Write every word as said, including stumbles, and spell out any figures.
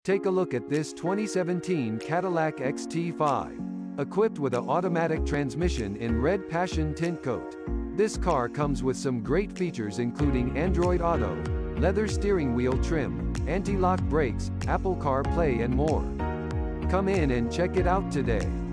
Take a look at this twenty seventeen Cadillac X T five. Equipped with an automatic transmission in red passion tint coat. This car comes with some great features including Android Auto, leather steering wheel trim, anti-lock brakes, Apple CarPlay and more. Come in and check it out today.